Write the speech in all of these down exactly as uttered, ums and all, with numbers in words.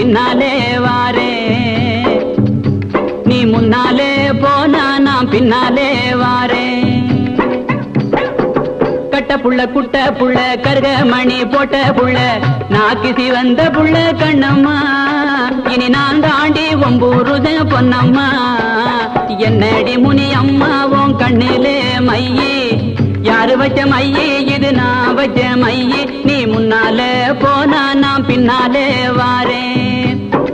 பின்னாலே வாரே நீ முன்னாலே போனா நான் பின்னாலே வாரே கட்ட புள்ள குட்ட புள்ள கருக மணி போட்ட புள்ள நாக்கு சிவந்த புள்ள கண்ணம்மா இனி நான் தாண்டி ஒம்பூருத பொன்னம்மா என்னடி முனி அம்மாவும் கண்ணிலே மையே யாரு வச்ச மையே இது நான் வச்ச மையே நீ முன்னாலே போனா நான் பின்னாலே வாரேன்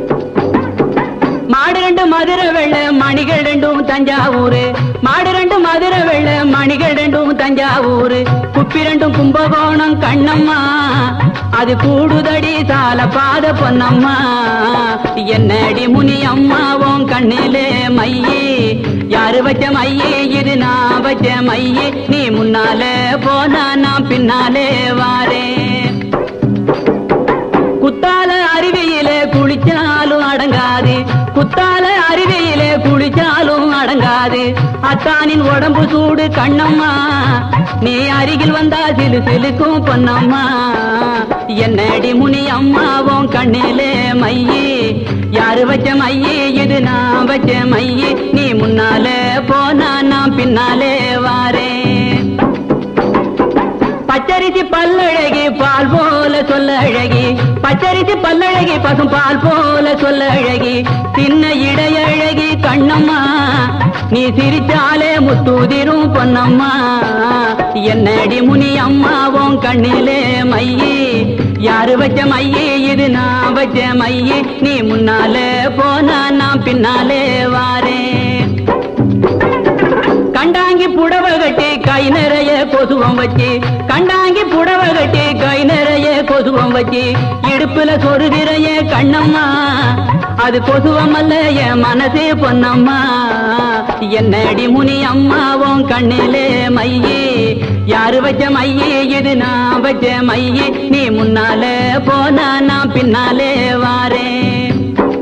மாடு ரெண்டு மதுரை வெள்ள மணிகள் ரெண்டும் தஞ்சாவூர் மாடு ரெண்டு மதுரை வெள்ள மணிகள் ரெண்டும் தஞ்சாவூர் குப்பி ரெண்டும் கும்பகோணம் கண்ணம்மா அது கூடுதடி சால பாத பொன்னம்மா என்னடி முனி அம்மாவும் கண்ணிலே மையே யாரு வச்ச மையே இது நான் வச்ச மையே நீ முன்னாலே போனா நான் பின்னாலே வாரேன் குத்தால அருவியிலே குளிச்சாலும் அடங்காது குத்தால அருவியிலே குளிச்சாலும் அடங்காது அத்தானின் உடம்பு சூடு கண்ணம்மா நீ அருகில் வந்தா சிலு சிலுக்கும் பொன்னம்மா என்னடி முனி அம்மாவும் கண்ணிலே மையே யாரு வச்ச மையே இது நான் வச்ச மையே நீ முன்னாலே போனா நான் பின்னாலே வாரேன் பச்சரிசி பல்லழகி பால் போல சொல்ல அழகி பச்சரிசி பல்லழகி பசும் பால் போல சொல்ல அழகி சின்ன இடையழகி கண்ணம்மா நீ சிரிச்சாலே முத்தூதிரும் பொன்னம்மா என்னடி முனி அம்மாவும் கண்ணிலே மையே யாரு வச்ச மையே இது நான் வச்ச மையே நீ முன்னாலே போனா நான் பின்னாலே வாரேன் கண்டாங்கி புடவ கட்டி கை நிறைய கொசுவம் வச்சு கண்டாங்கி புடவ கட்டி கை நிறைய கொசுவம் வச்சு இடுப்புல சொருதிரைய கண்ணம்மா அது கொசுவம் அல்ல என் மனசே பொன்னம்மா என்னடி முனி அம்மாவும் கண்ணிலே மையே யாரு வச்ச மையே இது நான் வச்ச மையே நீ முன்னாலே போனா நான் பின்னாலே வாரேன்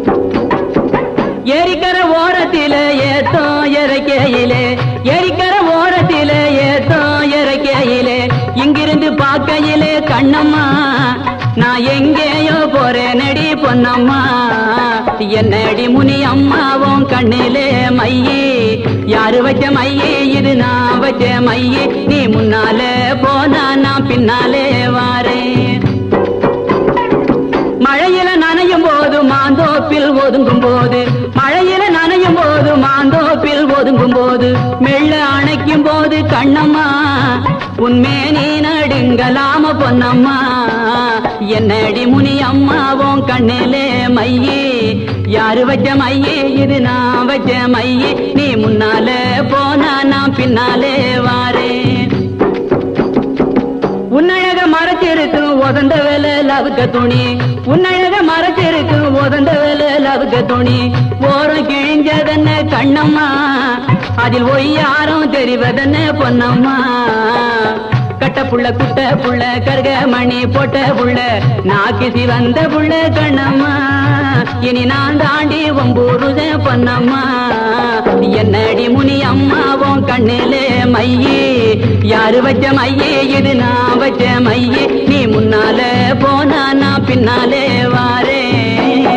ஏரிக்கர ஓரத்திலே ஏத்தோ இறக்கையிலே ஏரிக்கர ஓரத்திலே ஏத்தோ இறக்கையிலே இங்கிருந்து பார்க்கையிலே கண்ணம்மா நான் எங்கேயோ போறேனடி பொன்னம்மா என்னடி முனி அம்மாவும் கண்ணிலே மையே யாரு வச்ச மையே இது நான் வச்ச மையே நீ முன்னாலே போனா நான் பின்னாலே வாரேன் மழையில நனையும் போது மாந்தோப்பில் ஒதுங்கும் போது மழையில நனையும் போது மாந்தோப்பில் ஒதுங்கும் போது மெல்ல அணைக்கும் போது கண்ணம்மா உன்மே நீ நடுங்கலாம பொன்னம்மா என்னடி முனி அம்மாவும் கண்ணிலே மையே யாரு வச்ச மையே இது நான் வச்ச மையே நீ முன்னாலே போனா நான் பின்னாலே வாரேன் உன்னழக மறைச்சிருக்கு ஒதந்த வேலை லவுக்க துணி உன்னழக மறைச்சிருக்கு ஒதந்த வேலை லவுக்க துணி ஓரம் கிழிஞ்சதென்ன கண்ணம்மா அதில் ஒய்யாரும் தெரிவதென்ன பொன்னம்மா கட்ட புள்ள குட்ட புள்ள கருக மணி போட்ட புள்ள நாக்கு சிவந்த புள்ள கண்ணம்மா இனி நான் தாண்டி ஒம்பூருத பொன்னம்மா என்னடி முனி அம்மாவும் கண்ணிலே மையே யாரு வச்ச மையே இது நான் வச்ச மையே நீ முன்னாலே போனா நான் பின்னாலே வாரேன்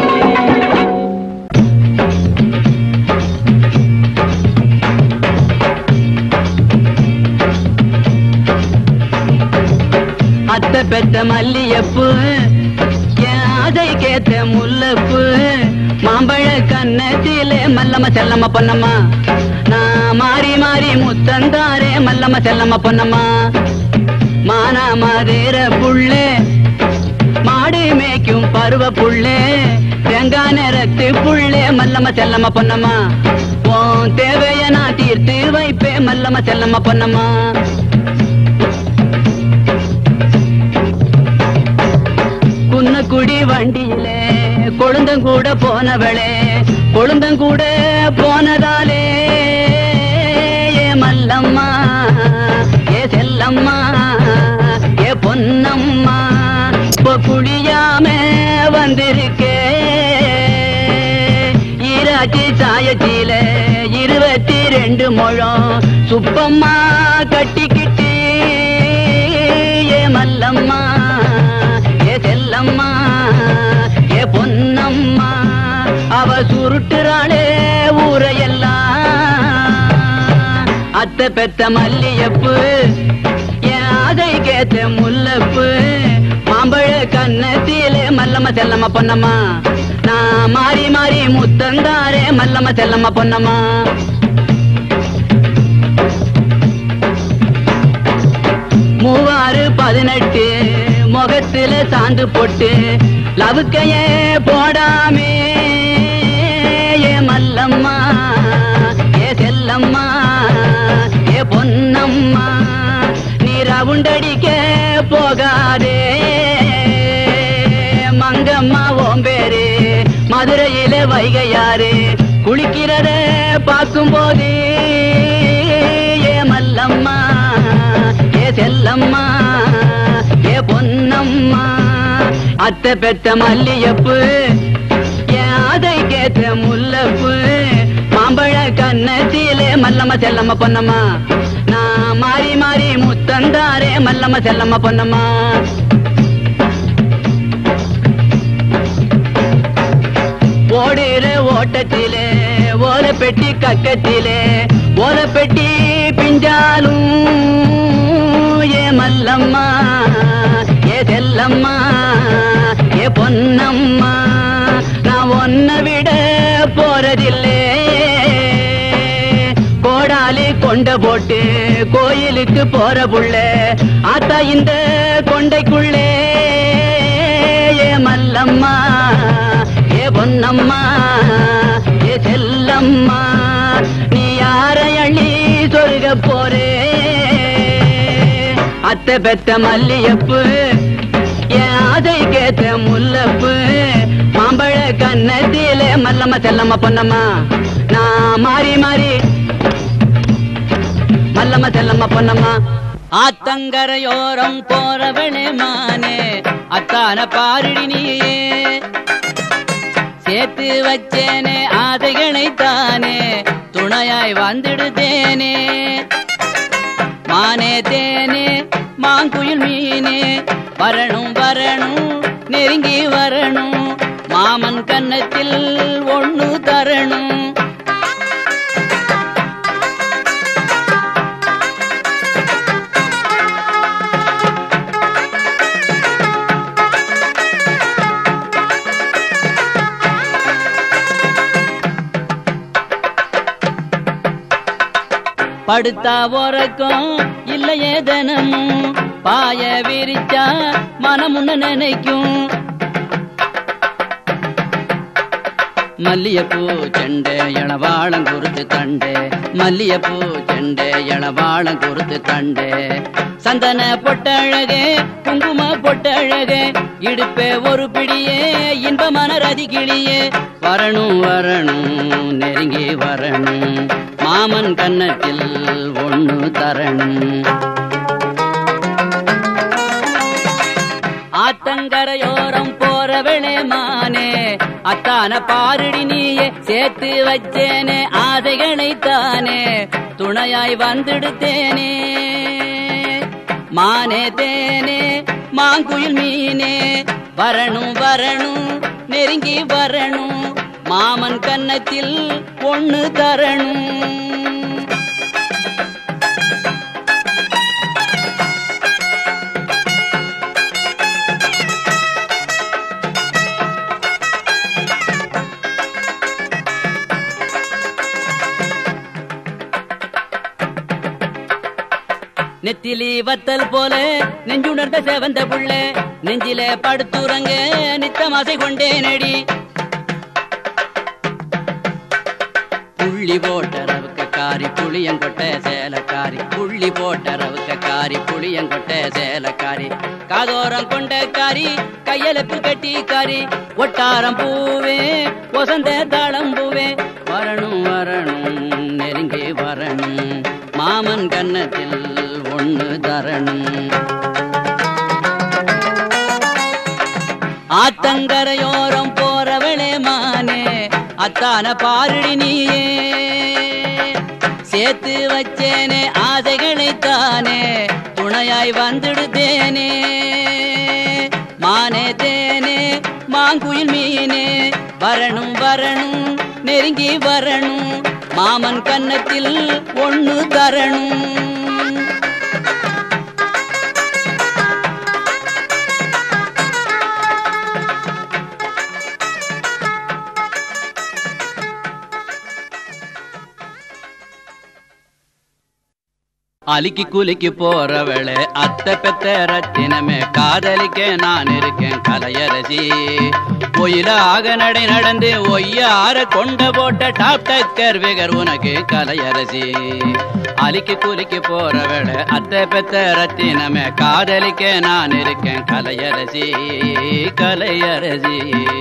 அத்தை பெத்த மல்லியப்பு அதை கேத்த முல்லப்பு மாம்பழ கண்ணத்திலே மல்லம்ம செல்லம்மா பொன்னம்மா நான் மாறி மாறி முத்தந்தாரே மல்லம்ம செல்லம்மா பொன்னம்மா மானா மாதிர புள்ளே மாடு மேய்க்கும் பருவ புள்ளே தேங்காய் நிறத்து புள்ளே மல்லம்ம செல்லம்மா பொன்னம்மா உன் தேவைய நான் தீர்த்து வைப்பே மல்லம்ம செல்லம்மா பொன்னம்மா குன்னக்குடி வண்டியிலே கொழுந்தங்கூட போனவளே கொழுந்தங்கூட போனதாலே ஏ மல்லம்மா ஏ செல்லம்மா ஏ பொன்னம்மா குளியாம வந்திருக்கே ஈராட்சி சாயத்தில இருபத்தி ரெண்டு முழம் சுப்பம்மா கட்டிக்கிட்டு ஏ மல்லம்மா ஏ செல்லம்மா ஏ பொன்ன அவ சுருட்டுறாளே ஊரையெல்லாம் அத்தை பெத்த மல்லியப்பு என் அதை கேத்த முல்லப்பு மாம்பழ கண்ணத்திலே மல்லம்மா செல்லம்மா பொன்னம்மா நான் மாறி மாறி முத்தந்தாரே மல்லம்மா செல்லம்மா பொன்னம்மா மூவாறு பதினெட்டு முகத்துல சாந்து போட்டு லவுக்கையே போடாமே ஏ மல்லம்மா ஏ செல்லம்மா ஏ பொன்னம்மா நீ ரவுண்டடிக்க போகாதே மங்கம்மா ஓம்பேரு மதுரையில வைகையாறு குளிக்கிறத பார்க்கும் போது ஏ மல்லம்மா ஏ செல்லம்மா ஏ பொன்னம்மா அத்தை பெத்த மல்லியப்பு என் அதை கேத்த முல்லப்பு மாம்பழ கண்ணத்திலே மல்லம்மா செல்லம்மா பொன்னம்மா நான் மாறி மாறி முத்தந்தாரே மல்லம்மா செல்லம்மா பொன்னம்மா ஓடுற ஓட்டத்திலே ஓல பெட்டி கக்கத்திலே ஓல பெட்டி பிஞ்சாலும் ஏ மல்லம்மா ஏ செல்லம்மா ஏ பொன்னம்மா நான் ஒன்ன விட போறதில்லே கோடாலி கொண்ட போட்டு கோயிலுக்கு போற புள்ள ஆத்தா இந்த கொண்டைக்குள்ளே ஏ மல்லம்மா ஏ பொன்னம்மா ஏ செல்லம்மா நீ யாரை அள்ளி சொருக போறே அத்தை பெத்த மல்லியப்பு என் அதை கேத்த முல்லப்பு மாம்பழ கண்ணத்திலே மல்லம்மா செல்லம்மா பொன்னம்மா நான் மாறி மாறி மல்லம்மா செல்லம்மா பொன்னம்மா ஆத்தங்கரையோரம் போறவளே மானே அத்தான பாருடி நீயே சேர்த்து வச்சேனே ஆதைகளை தானே துணையாய் வந்துடுதேனே மானே தேனே மாங்குயில் மீனே வரணும் வரணும் நெருங்கி வரணும் மாமன் கன்னத்தில் ஒண்ணு தரணும் படுத்தா உறக்கம் இல்லையே தினமும் பாய விரிச்சா மனமுன்னு நினைக்கும் மல்லியப்பூ செண்டே இளவாளம் குறுத்து தண்டே மல்லியப்பூ செண்டே இளவாளம் குறுத்து தண்டே சந்தன பொட்டழகே குங்கும பொட்டழகே இடுப்பே ஒரு பிடியே இன்பமான ரதி கிளியே வரணும் வரணும் நெருங்கி வரணும் மாமன் கன்னத்தில் ஒண்ணு தரணும் ஆத்தங்கரையோரம் போறவளே மானே அத்தான பாருடி நீயே சேர்த்து வச்சேனே ஆதைகளை தானே துணையாய் வந்துடுத்தேனே மானே தேனே மாங்குயில் மீனே வரணும் வரணும் நெருங்கி வரணும் மாமன் கன்னத்தில் ஒண்ணு தரணும் நெத்திலி வத்தல் போல நெஞ்சுணர்ந்த செவந்த புள்ள நெஞ்சிலே படுத்துறங்க நித்தமாசை கொண்டே நடி புள்ளி போட்ட ரவுக்க காரி புளியங்கொட்ட சேலக்காரி புள்ளி போட்ட ரவுக்க காரி புளியங்கொட்ட சேலக்காரி காதோரம் கொண்ட காரி கையெழுப்பு கட்டி காரி ஒட்டாரம் பூவே வசந்த தாளம் பூவே வரணும் வரணும் நெருங்கி வரணும் மாமன் கன்னத்தில் ஒண்ணு தரணும் ஆத்தங்கரையோரம் போறவளே மானே அத்தான பாருடி நீயே சேர்த்து வச்சேனே ஆசைகளை தானே துணையாய் வந்துடுதேனே மானே தேனே மாங்குயில் மீனே வரணும் வரணும் நெருங்கி வரணும் மாமன் கன்னத்தில் ஒண்ணு தரணும். அலிக்கி குலிக்கு போறவளே அத்தை பெத்த ரத்தினமே காதலிக்க நான் இருக்கேன் கலையரசி. ஒயிலாக நடை நடந்து ஒய்யார கொண்ட போட்ட டாப் டக்கர் விகர் உனக்கு கலையரசி. அலிக்கி குலிக்கு போறவளே அத்தை பெத்த ரத்தினமே காதலிக்க நான் இருக்கேன் கலையரசி கலையரசி.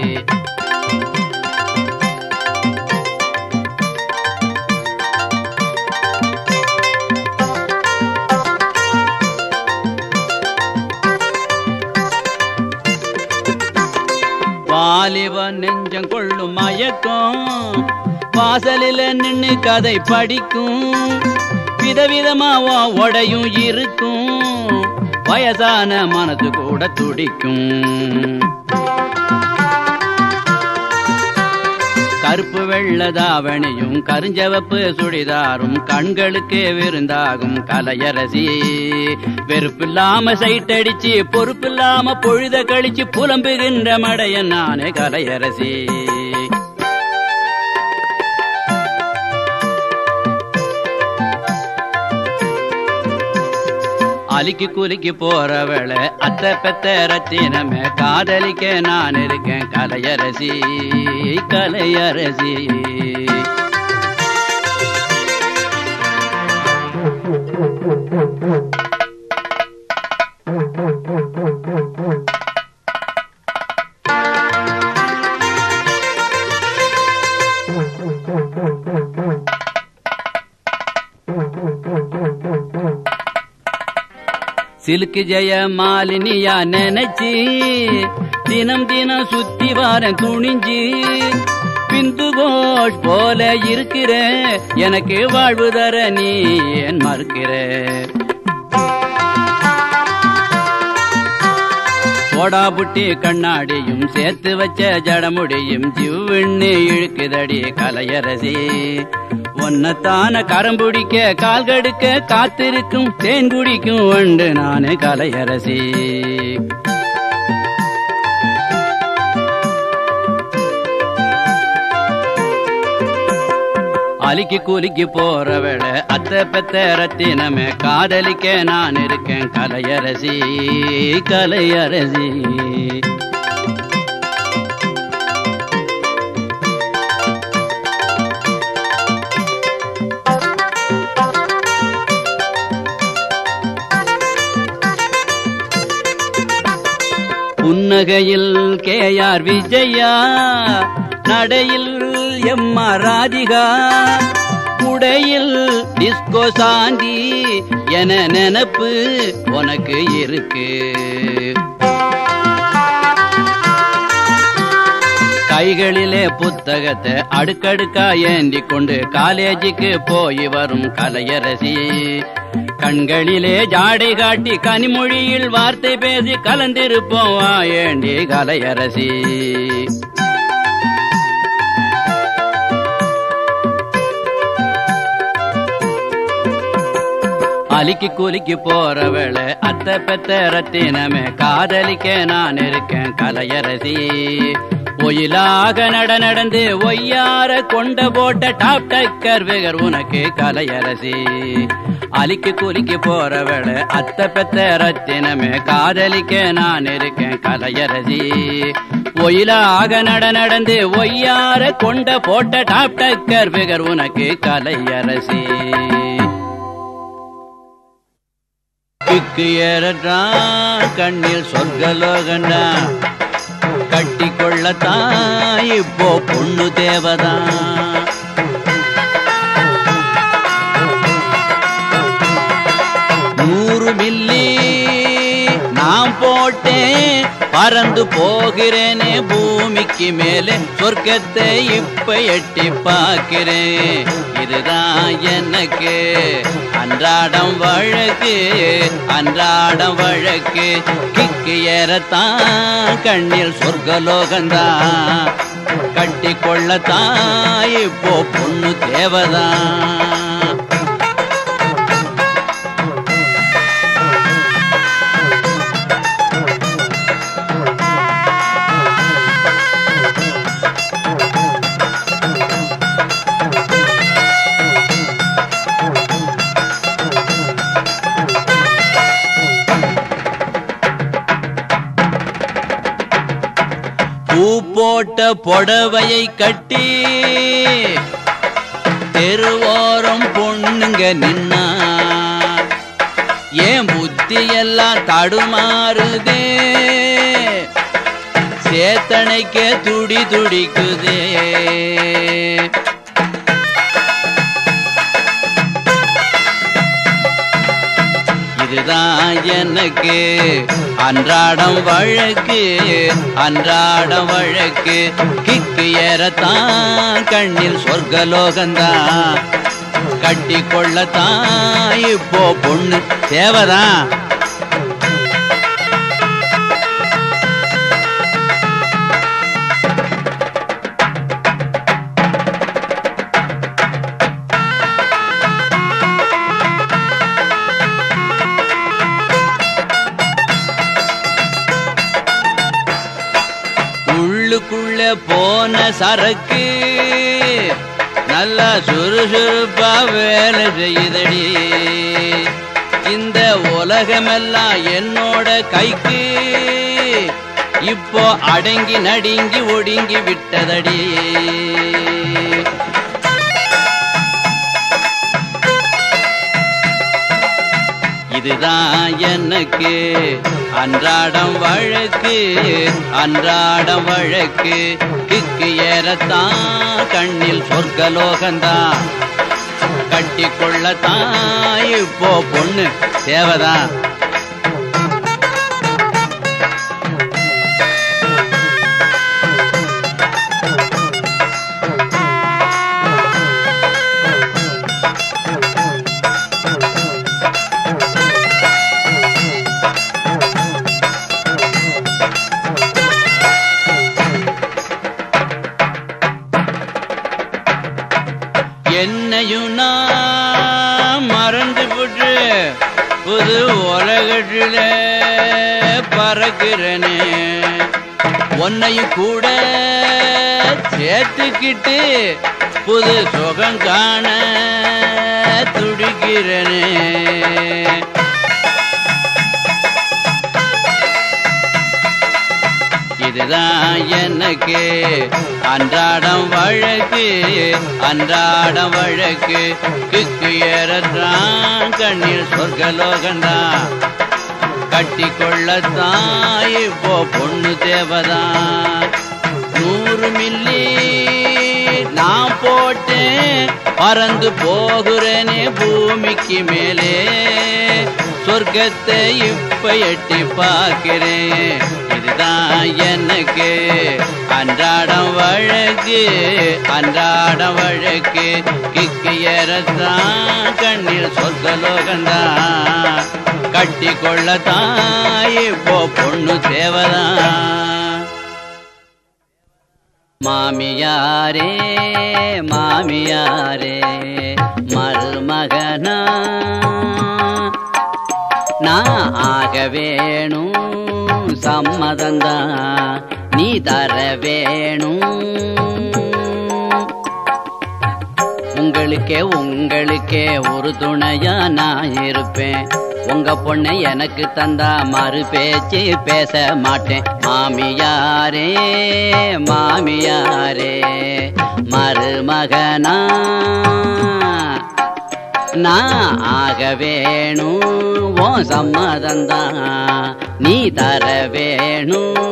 வாலிபன் நெஞ்சம் கொள்ளும் மயக்கம் வாசலில நின்னு கதை படிக்கும் விதவிதமாவா உடையும் இருக்கும் வயசான மனது கூட துடிக்கும். கருப்பு வெள்ளதாவணியும் கருஞ்சவப்பு சுடிதாரும் கண்களுக்கு விருந்தாகும் கலையரசி. வெறுப்பில்லாம சைட்டடிச்சு பொறுப்பில்லாம பொழுத கழிச்சு புலம்புகின்ற மடையன் நானே கலையரசி. அலிக்கி குலிக்கு போறவளை அத்தை பெத்த ரத்தினமே காதலிக்க நான் இருக்கேன் கலையரசி கலையரசி. சிலுக்கு ஜெய மாலினியா நினைச்சு தினம் தினம் சுத்தி வாரன் துணிஞ்சு பிந்து கோஷ் போல இருக்கிற எனக்கு வாழ்வு தர நீ ஏன் மறுக்கிற. போடா புட்டி கண்ணாடியும் சேர்த்து வச்ச ஜடமுடியும் ஜிவ்வின்னு இழுக்குதடி கலையரசி. ஒன்னத்தான கரம்புடிக்க கால் கடுக்க காத்திருக்கும் தேன் குடிக்கும் வண்டு நானே கலையரசி. அலிக்கி குலிக்கு போறவளை அத்தை பெத்த ரத்தினமே காதலிக்க நான் இருக்கேன் கலையரசி கலையரசி. புன்னகையில் கேஆர் விஜயா நடையில் எம்மா ராதிகா உடையில் டிஸ்கோ சாந்தி என நினப்பு உனக்கு இருக்கு. கைகளிலே புத்தகத்தை அடுக்கடுக்கா ஏந்தி கொண்டு காலேஜுக்கு போய் வரும் கலையரசி. கண்களிலே ஜாடை காட்டி கனிமொழியில் வார்த்தை பேசி கலந்திருப்போம் வாயேண்டி கலையரசி. அலிக்கி குலிக்கு போறவளை அத்தை பெத்த ரத்தினமே காதலிக்க நான் இருக்கேன் கலையரசி. ஒயிலாக நட நடந்து ஒய்யார கொண்ட போட்ட டாப் டக்கர் விகர் உனக்கு கலையரசி. அலிக்கி குலிக்கு போறவளை அத்தை பெத்த ரத்தினமே காதலிக்க நான் இருக்கேன் கலையரசி. ஒயிலாக நட நடந்து ஒய்யார கொண்ட போட்ட டாப் டக்கர் விகர் உனக்கு கலையரசி. கிக்கு ஏறட்டான் கண்ணில் சொர்க்கலோகண்டா கட்டி கொள்ளத்தான் இப்போ பொண்ணு தேவதான். நூறு மில்லி நான் போட்டேன் பறந்து போகிறேனே பூமிக்கு மேலே சொர்க்கத்தை இப்ப எட்டி பார்க்கிறேன். இதுதான் எனக்கு அன்றாடம் வழக்கு அன்றாடம் வழக்கு. கிக்கு ஏறத்தான் கண்ணில் சொர்க்கலோகந்தான் கட்டி கொள்ளத்தான் இப்போ பொண்ணு தேவதான். பூ போட்ட புடவையை கட்டி தெருவோரம் பொண்ணுங்க நின்னா ஏன் புத்தி எல்லாம் தடுமாறுதே சேத்தனைக்கே துடி துடிக்குதே. இதுதான் எனக்கு அன்றாடம் வழக்கு அன்றாடம் வழக்கு கிக்கு ஏறத்தான் கண்ணில் சொர்க்கலோகந்தான் கட்டி கொள்ளத்தான் இப்போ பொண்ணு தேவதான். உள்ளுக்குள்ள போன சரக்கு நல்லா சுறுசுறுப்பா வேலை செய்தடி. இந்த உலகமெல்லாம் என்னோட கைக்கு இப்போ அடங்கி நடுங்கி ஒடுங்கி விட்டதடி. இதுதான் எனக்கு அன்றாடம் வழக்கு அன்றாடம் வழக்கு கிக்கு ஏறத்தான் கண்ணில் சொர்க்கலோகந்தான் கட்டி கொள்ளத்தான் இப்போ பொண்ணு தேவதான். என்னையும் நான் மறந்து போட்டு புது உலகத்தில பறக்கிறனே உன்னையும் கூட சேர்த்துக்கிட்டு புது சுகம் காண துடிக்கிறனே. இதுதான் எனக்கு அன்றாடம் வழக்கு அன்றாடம் வழக்கு கிக்கு ஏறத்தான் கண்ணில் சொர்க்கலோகந்தான் கட்டி கொள்ளத்தான் இப்போ பொண்ணு தேவதான். நூறு மில்லி நான் போட்டேன் பறந்து போகிறேனே பூமிக்கு மேலே சொர்க்கத்தை இப்ப எட்டி பார்க்கிறேன். இதுதான் எனக்கு அன்றாடம் வழக்கு அன்றாடம் வழக்கு கிக்கு ஏறத்தான் கண்ணில் சொர்க்கலோகந்தான் கட்டி கொள்ளத்தான் இப்போ பொண்ணு தேவதான். மாமியாரே மாமியாரே மருமகனா நான் ஆக வேணும் சம்மதந்தான் நீ தர வேணும். உங்களுக்கே உங்களுக்கே ஒரு துணையா நான் இருப்பேன். உங்க பொண்ணை எனக்கு தந்தா மறு பேச்சு பேச மாட்டேன். மாமியாரே மாமியாரே மருமகனா நான் ஆக வேணும் ஓ சம்மதந்தான் நீ தர வேணும்.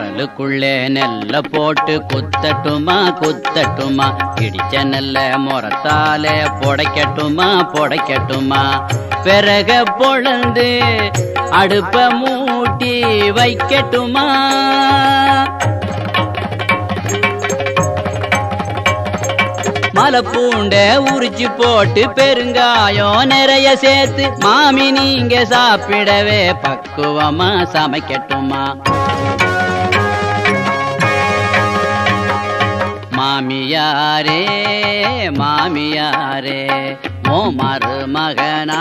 உரலுக்குள்ளே நெல்ல போட்டு குத்தட்டுமா குத்தட்டுமா இடிச்ச நெல்ல முறத்தாலே புடைக்கட்டுமா புடைக்கட்டுமா பிறக பொழந்து அடுப்ப மூட்டி வைக்கட்டுமா மலை பூண்ட உரிச்சு போட்டு பெருங்காயம் நிறைய சேர்த்து மாமி நீங்க சாப்பிடவே பக்குவமா சமைக்கட்டுமா மாமியாரே மாமியாரே ஓ மருமகனா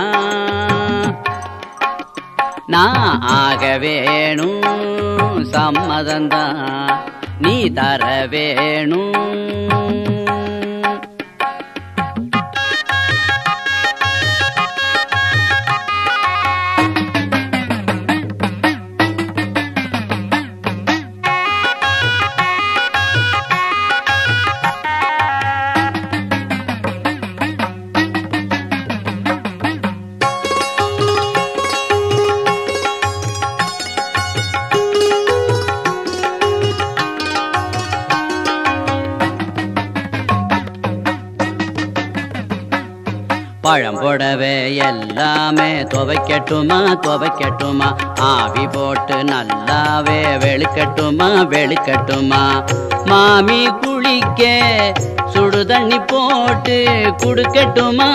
நான் ஆக வேணும் சம்மதந்தான் நீ தர வேணும் பழம்பொடவே எல்லாமே துவைக்கட்டுமா துவைக்கட்டுமா ஆவி போட்டு நல்லாவே வெளுக்கட்டுமா வெளுக்கட்டுமா மாமி குளிக்க சுடு தண்ணி போட்டு குடுக்கட்டுமா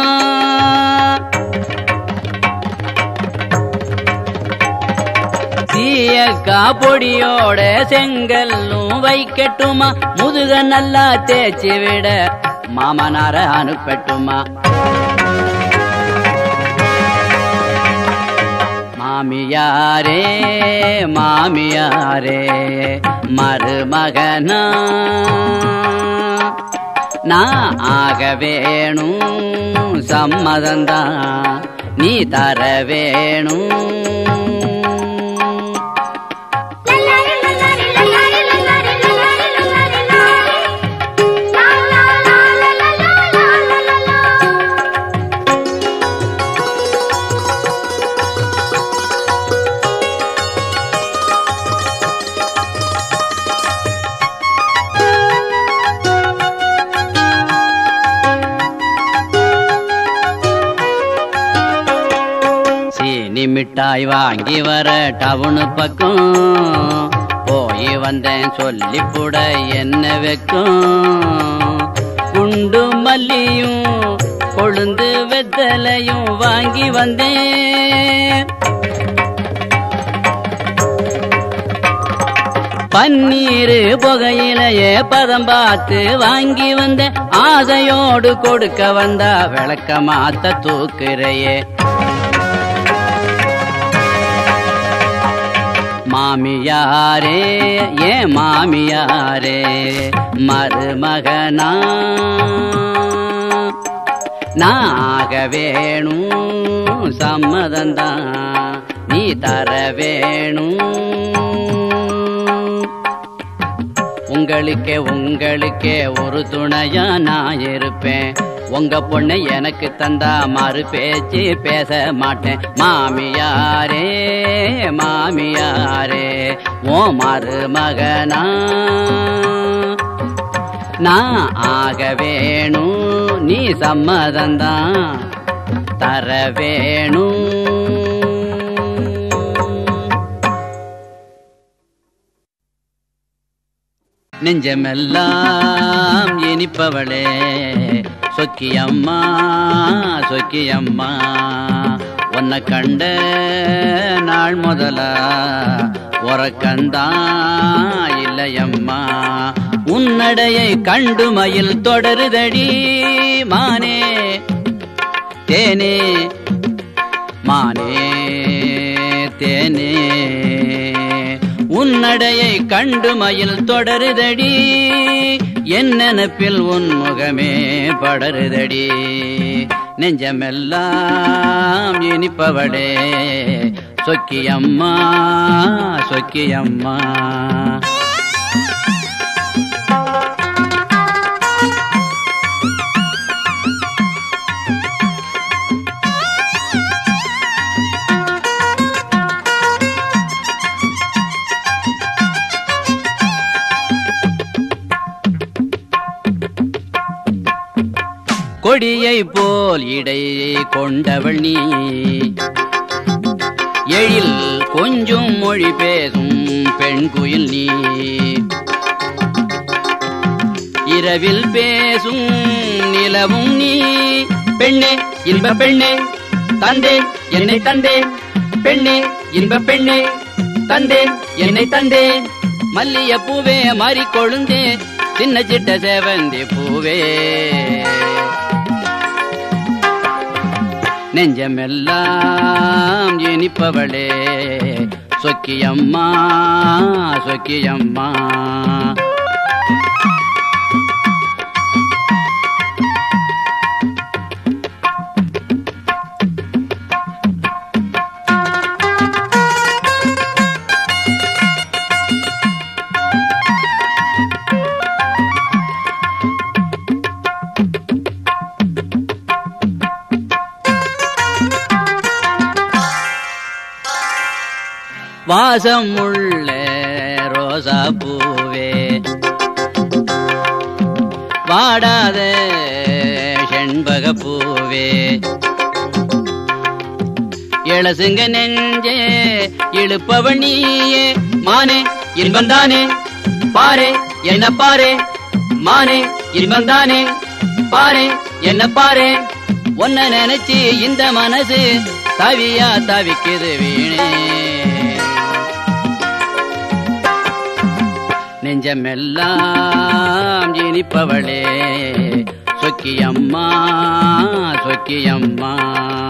தீயக்கா பொடியோட செங்கல்லும் வைக்கட்டுமா முதுக நல்லா தேய்ச்சி விட மாமனார அனுப்பட்டுமா மாமியாரே மாமியாரே மருமகனா நான் ஆக வேணும் சம்மதந்தான் நீ தர வேணும் மிட்டாய் வாங்கி வர டவுனு பக்கம் போய் வந்தேன் சொல்லிப்புட என்ன வைக்கும் குண்டு மல்லியும் கொழுந்து வெத்தலையும் வாங்கி வந்தேன் பன்னீர் புகையிலையே பதம் பார்த்து வாங்கி வந்தேன் ஆசையோடு கொடுக்க வந்தா விளக்க மாத்த தூக்குறையே மாமியாரே ஏ மாமியாரே மருமகனா நான் ஆக வேணும் சம்மதந்தான் நீ தர வேணும் உங்களுக்கே உங்களுக்கே ஒரு துணையா நான் இருப்பேன் உங்க பொண்ணை எனக்கு தந்தா மறு பேச்சு பேச மாட்டேன் மாமியாரே மாமியாரே ஓ மருமகனா நான் ஆக வேணும் நீ சம்மதந்தான் தர வேணும் நெஞ்சமெல்லாம் இனிப்பவளே சொக்கியம்மா சொக்கியம்மா உன்னை கண்ட நாள் முதலா உறக்கந்தா இல்லையம்மா உன்னடையை கண்டு மயில் தொடருதடி மானே தேனே மானே தேனே உன்னடையை கண்டு மயில் தொடருதடி என் நினப்பில் உன் முகமே படருதடி நெஞ்சமெல்லாம் இனிப்பவளே சொக்கியம்மா சொக்கியம்மா கொடியை போல் இடை கொண்டவள் நீ எழில் கொஞ்சம் மொழி பேசும் பெண் குயில் நீ இரவில் பேசும் நிலவும் நீ பெண்ணே இன்ப பெண்ணே தந்தேன் என்னை தந்தேன் பெண்ணே இன்ப பெண்ணே தந்தேன் என்னை தந்தேன் மல்லிய பூவே மாறி கொழுந்தே சின்ன சிட்ட சேவந்தி பூவே நெஞ்சமெல்லாம் இனிப்பவளே சொக்கியம்மா சொக்கியம்மா வாசம் உள்ள ரோசா பூவே வாடாத செண்பக பூவே இளசுங்க நெஞ்சே இழுப்பவனியே மானே இன்பந்தானே பாரே என்ன பாரே மானே இன்பந்தானே பாரே என்ன பாரே ஒன்ன நினைச்சு இந்த மனசு தவியா தவிக்குது வீணே நெஞ்சமெல்லாம் இனிப்பவளே சொக்கியம்மா சொக்கியம்மா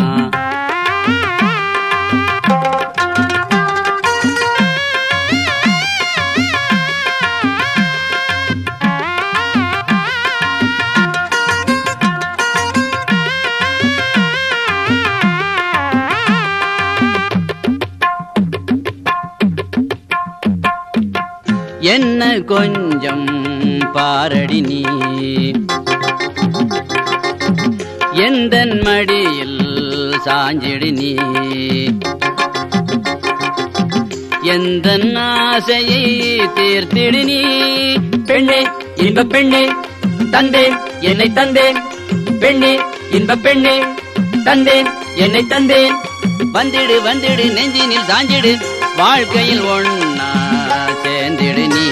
என்ன கொஞ்சம் பாரடி நீ எந்தன் மடியில் சாஞ்சிடி நீ எந்தன் ஆசையை தீர்த்திடு நீ பெண்ணே இன்ப பெண்ணே தந்தேன் என்னை தந்தேன் பெண்ணே இன்ப பெண்ணே தந்தேன் என்னை தந்தேன் வந்திடு வந்திடு நெஞ்சினில் சாஞ்சிடு வாழ்க்கையில் ஒன்னா சேர்ந்திடு நீ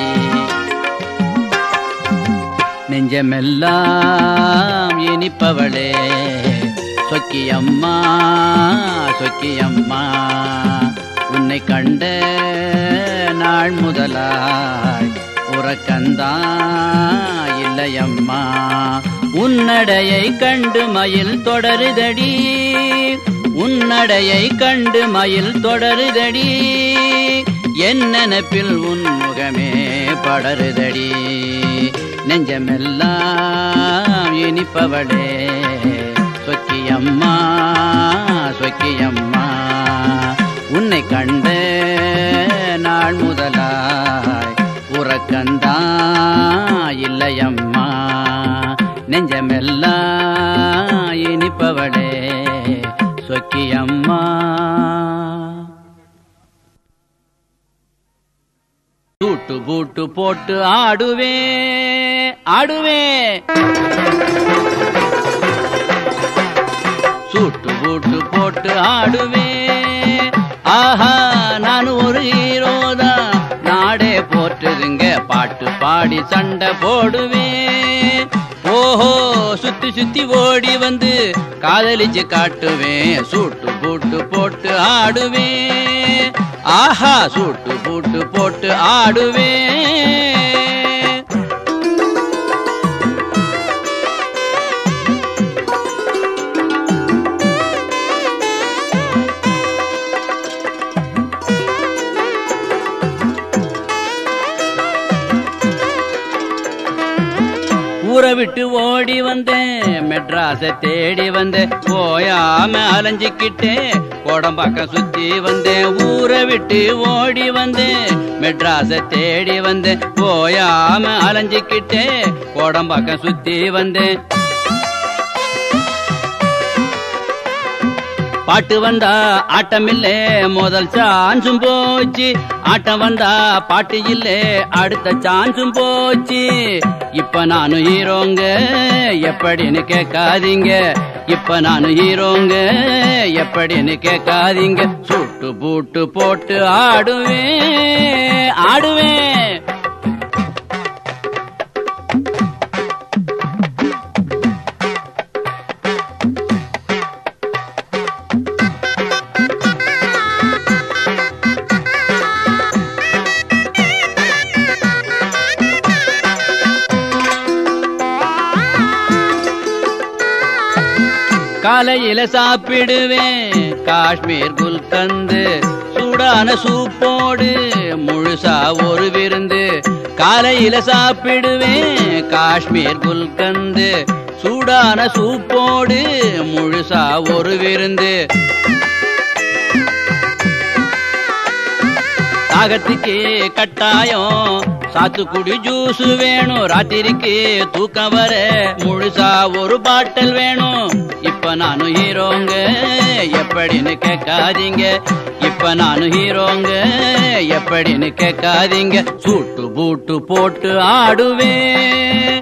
நெஞ்சமெல்லாம் இனிப்பவளே சொக்கியம்மா சொக்கியம்மா உன்னை கண்ட நாள் முதலாய் உறக்கந்தா இல்லையம்மா உன்னடையை கண்டு மயில் தொடருதடி உன்னடையை கண்டு மயில் தொடருதடி என் நினைப்பில் உன் முகமே படருதடி நெஞ்சமெல்லாம் இனிப்பவளே சொக்கியம்மா சொக்கியம்மா உன்னை கண்ட நாள் முதலாய் உறக்கந்தா இல்லையம்மா நெஞ்சமெல்லாம் இனிப்பவளே சொக்கியம்மா சூட்டு பூட்டு போட்டு ஆடுவே ஆடுவே சூட்டு பூட்டு போட்டு ஆடுவே ஆஹா நான் ஒரு ஹீரோதான் நாடே போற்றுதுங்க பாட்டு பாடி சண்டை போடுவேன் ஓஹோ சுத்தி சுத்தி ஓடி வந்து காதலிச்சு காட்டுவேன் சூட்டு பூட்டு போட்டு ஆடுவேன் ஆஹா சூட்டு பூட்டு போட்டு ஆடுவேன் ஊரை விட்டு ஓடி வந்தேன் மெட்ராஸ தேடி வந்தேன் போயாம அலைஞ்சிக்கிட்டே கோடம்பாக்கம் சுத்தி வந்தேன் ஊரை விட்டு ஓடி வந்தேன் மெட்ராஸ தேடி வந்தேன் போயாம அலைஞ்சிக்கிட்டே கோடம்பாக்கம் சுத்தி வந்தேன் பாட்டு வந்தா ஆட்டமில்லே முதல் சான்ஸும் போச்சு, ஆட்டம் வந்தா பாட்டு இல்லே அடுத்த சான்ஸும் போச்சு. இப்ப நானும் ஹீரோங்க எப்படின்னு கேட்காதீங்க, இப்ப நானும் ஹீரோங்க எப்படின்னு கேட்காதீங்க. சுட்டு பூட்டு போட்டு ஆடுவேன் ஆடுவேன். காலையில சாப்பிடுவேன் காஷ்மீர் குல்கந்து, சூடான சூப்போடு முழுசா ஒரு விருந்து. காலையில சாப்பிடுவேன் காஷ்மீர் குல்கந்து, சூடான சூப்போடு முழுசா ஒரு விருந்து. தாகத்துக்கு கட்டாயம் சாத்துக்குடி ஜூஸ் வேணும், ராத்திரிக்கு தூக்கம் வர முழுசா ஒரு பாட்டில் வேணும். இப்ப நானும் ஹீரோங்க எப்படின்னு கேட்காதீங்க, இப்ப நானும் ஹீரோங்க எப்படின்னு கேட்காதீங்க. சூட்டு பூட்டு போட்டு ஆடுவேன்.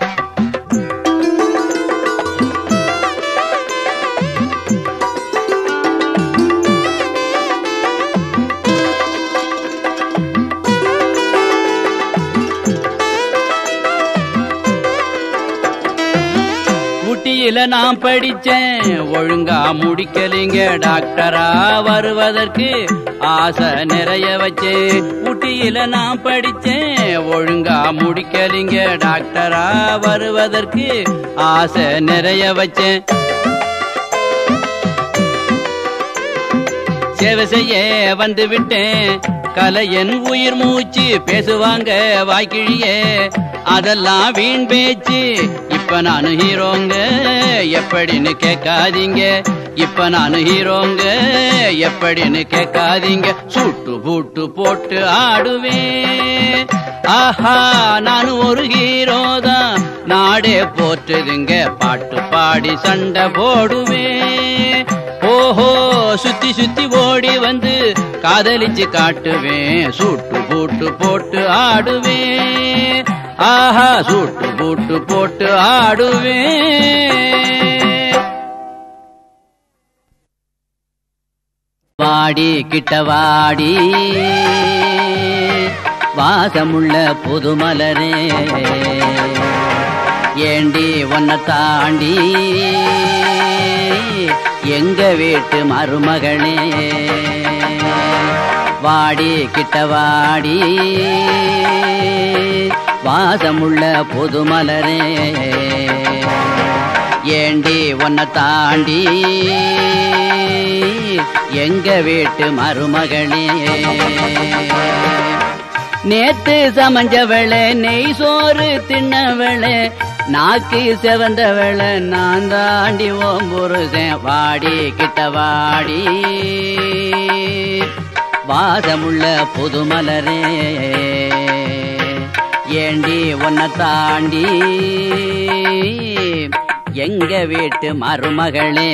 ஊட்டியில நான் படிச்சேன் ஒழுங்கா முடிக்கலிங்க, டாக்டரா வருவதற்கு ஆசை நிறைய வச்சேன். ஊட்டியில நான் படிச்சேன் ஒழுங்கா முடிக்கலிங்க, டாக்டரா வருவதற்கு ஆசை நிறைய வச்சேன். சேவை செய்ய வந்து விட்டேன் கலையன் உயிர் மூச்சு, பேசுவாங்க வாய்க்கிழியே அதெல்லாம் வீண் பேச்சு. இப்ப நானு ஹீரோங்க எப்படின்னு கேட்காதீங்க, இப்ப நானு ஹீரோங்க எப்படின்னு கேட்காதீங்க. சூட்டு பூட்டு போட்டு ஆடுவேன். ஆஹா நானு ஒரு ஹீரோதான், நாடே போற்றுதுங்க, பாட்டு பாடி சண்டை போடுவேன். ஓஹோ சுத்தி சுத்தி ஓடி வந்து காதலிச்சு காட்டுவேன். சூட்டு பூட்டு போட்டு ஆடுவேன். ஆஹா சூட்டு பூட்டு போட்டு ஆடுவேன். வாடி கிட்ட வாடி வாசமுள்ள புதுமலரே, ஏண்டி ஒன்ன தாண்டி எங்க வீட்டு மருமகளே. வாடி கிட்ட வாடி வாசமுள்ள புதுமலரே, ஏண்டி ஒன்ன தாண்டி எங்க வீட்டு மருமகளே. நேத்து சமஞ்சவளே நெய் சோறு தின்னவளே, நாக்கு செவந்தவளை நான் தாண்டி ஓம் புருஷன். வாடி கிட்ட வாடி வாசமுள்ள புதுமலரே, ஏண்டி ஒன்ன தாண்டி எங்க வீட்டு மருமகளே.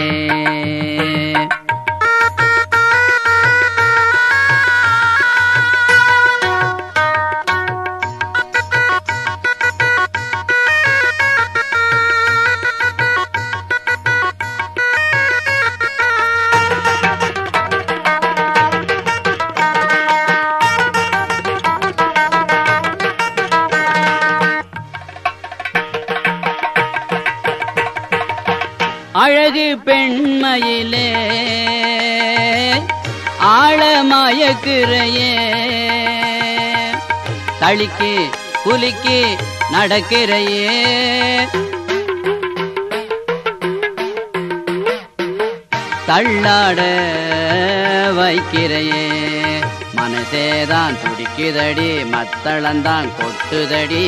அழகு பெண்மையிலே ஆழமயக்கிறையே, தளிக்கு குலுக்கி நடக்கிறையே. தள்ளாட வைக்கிறையே, மனசேதான் துடிக்குதடி, மத்தளந்தான் கொட்டுதடி.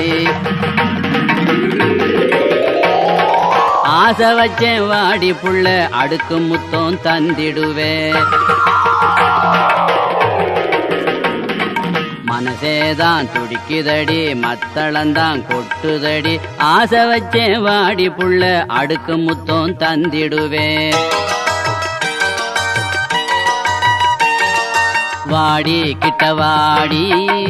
ஆசை வச்சேன் வாடி புள்ள, அடுக்கு முத்தம் தந்திடுவே. மனசேதான் துடிக்குதடி, மத்தளந்தான் கொட்டுதடி. ஆசை வச்சேன் வாடி புள்ள, அடுக்கு முத்தம் தந்திடுவே. வாடி கிட்ட வாடி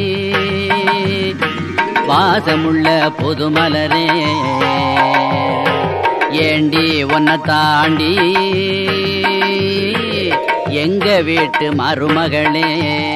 வாசமுள்ள புதுமலரே ஏண்டி உன்னை தாண்டி எங்க வீட்டு மருமகளே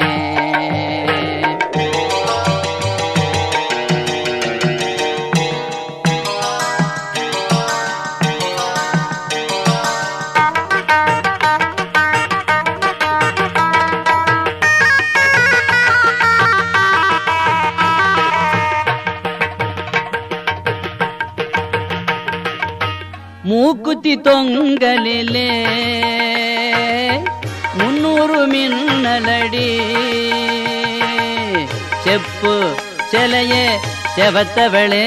மூக்குத்தி தொங்கலிலே முன்னூறு மின்னலடி செப்பு சிலையே செவத்தவளே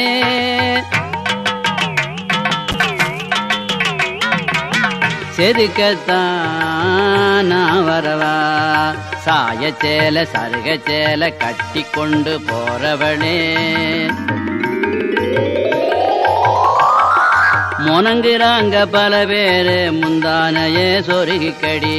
செதுக்கத்தான் நான் வரவா சாயச்சேல சருகச்சேல கட்டி கொண்டு போறவளே முனங்குறாங்க பல பேரு முந்தானையே சொருகிக்கடி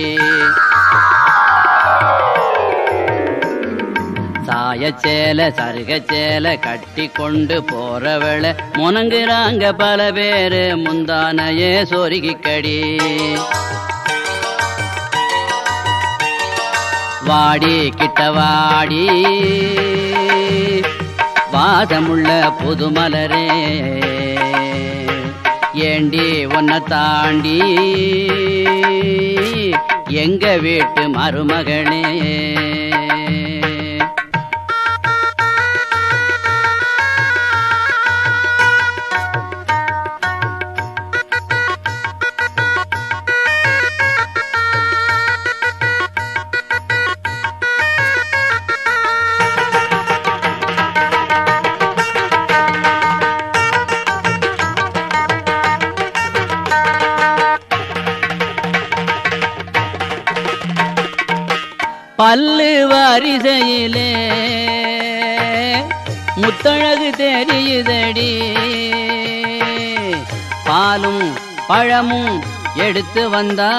சாயச்சேல சருகச்சேல கட்டி கொண்டு போறவள முனங்குறாங்க பல பேரு முந்தானையே சொருகிக்கடி வாடி கிட்ட வாடி வாசமுள்ள புதுமலரே ஏண்டி உன்னை தாண்டி எங்க வீட்டு மருமகளே பல்லு வாரிசையிலே முத்தழகு தெரியுதடி பாலும் பழமும் எடுத்து வந்தா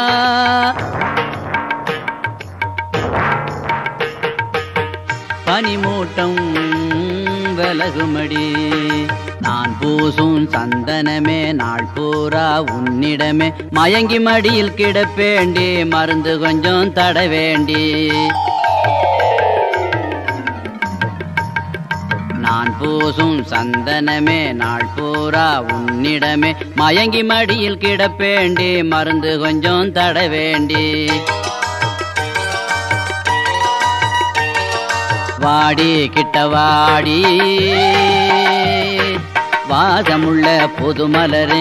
பனிமூட்டம் விலகுமடி நான் பூசும் சந்தனமே நாள் பூரா உன்னிடமே மயங்கி மடியில் கிடப்பேண்டி மருந்து கொஞ்சம் தட வேண்டி நான் பூசும் சந்தனமே நாள் பூரா உன்னிடமே மயங்கி மடியில் கிடப்பேண்டி மருந்து கொஞ்சம் தட வேண்டி வாடி கிட்ட வாடி வாசமுள்ள புதுமலரே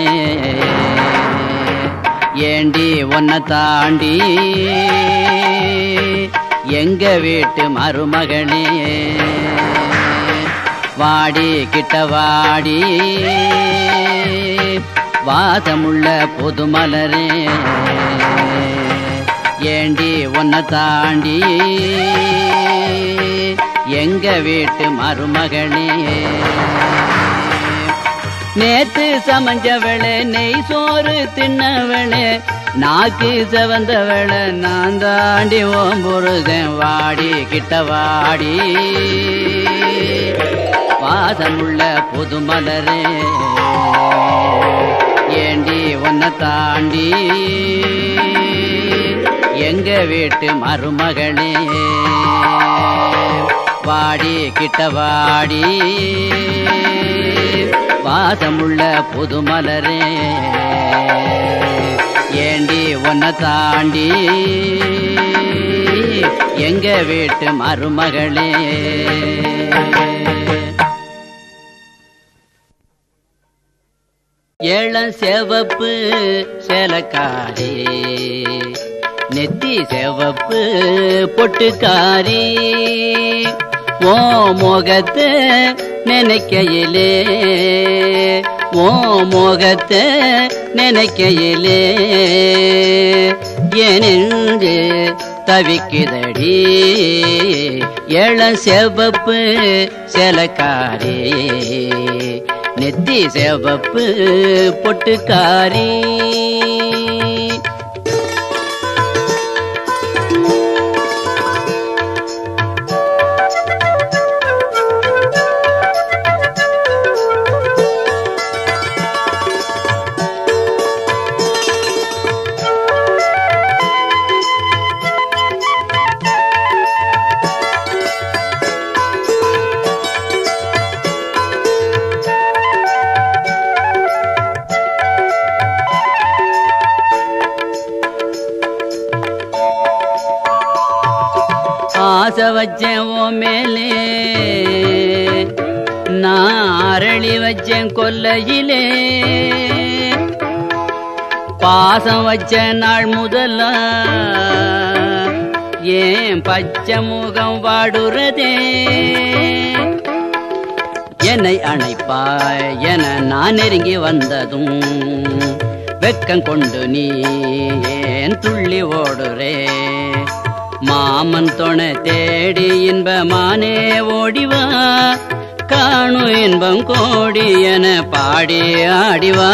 ஏண்டி உன்னை தாண்டி எங்க வீட்டு மருமகனே வாடி கிட்ட வாடி வாசமுள்ள புதுமலரே ஏண்டி உன்னை தாண்டி எங்க வீட்டு மருமகனே நேத்து சமஞ்சவளே நெய் சோறு தின்னவளே நாக்கு செவந்தவளே நான் தாண்டி ஓம் புருஷன் வாடி கிட்ட வாடி வாசமுள்ள புதுமலரே ஏண்டி உன்னை தாண்டி எங்க வீட்டு மருமகளே வாடி கிட்ட வாடி வாசமுள்ள புதுமலரே ஏண்டி உன்னை தாண்டி எங்க வீட்டு மருமகளே ஏழம் செவப்பு சேலக்காரி நெத்தி செவப்பு பொட்டுக்காரி ஓ முகத்தை நினைக்கையிலே ஓ முகத்தை நினைக்கையிலே ஏனென்று தவிக்குதடி ஏழம் செவப்பு சேலக்காரி நெத்தி செவப்பு பொட்டுக்காரி வச்சேன் ஓ மேலே நான் அரளி வச்சேன் கொல்லையிலே பாசம் வச்ச நாள் முதல்ல ஏன் பச்சை முகம் வாடுறதே என்னை அணைப்பாய் என நான் நெருங்கி வந்ததும் வெக்கம் கொண்டு நீ ஏன் துள்ளி ஓடுறே மாமன் துணை தேடி இன்பமானே ஓடிவா காணு இன்பம் கோடி என பாடி ஆடிவா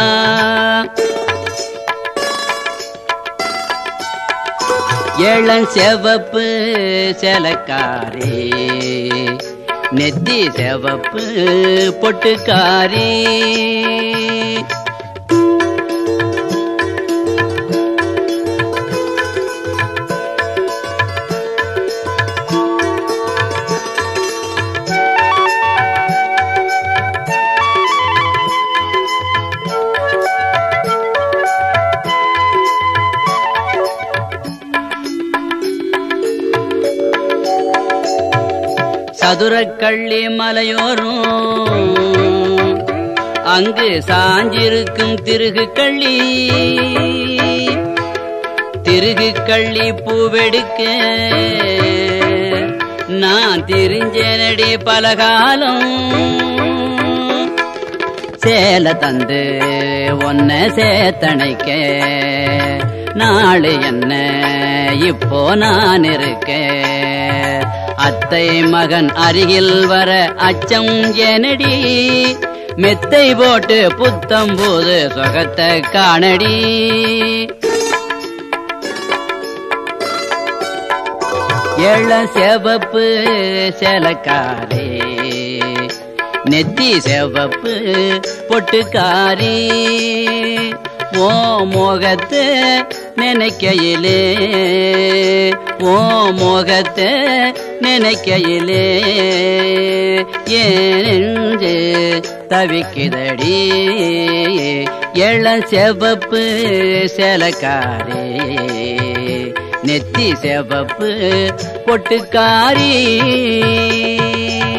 ஏழன் செவப்பு செலக்காரே நெத்தி செவப்பு பொட்டுக்காரி சதுரக்கள்ளி மலையோரும் அங்கு சாஞ்சிருக்கும் திருகு கள்ளி திருகு கள்ளி பூவெடுக்க நான் திரிஞ்சனடி பலகாலம் சேல தந்து ஒன்ன சேத்தணைக்க நாளு என்ன இப்போ நான் இருக்கேன் அத்தை மகன் அருகில் வர அச்சம் எனடி மெத்தை போட்டு புத்தம் போது சொகத்தை காணடி ஏழ செவப்பு செலக்காரே நெத்தி செவப்பு பொட்டுக்காரி ஓ மோகத்தை நினைக்கையிலே ஓ மோகத்தை நினைக்கையிலே ஏனென்று தவிக்குதடி எழ செவப்பு செலக்காரே நெத்தி செவப்பு பொட்டுக்காரி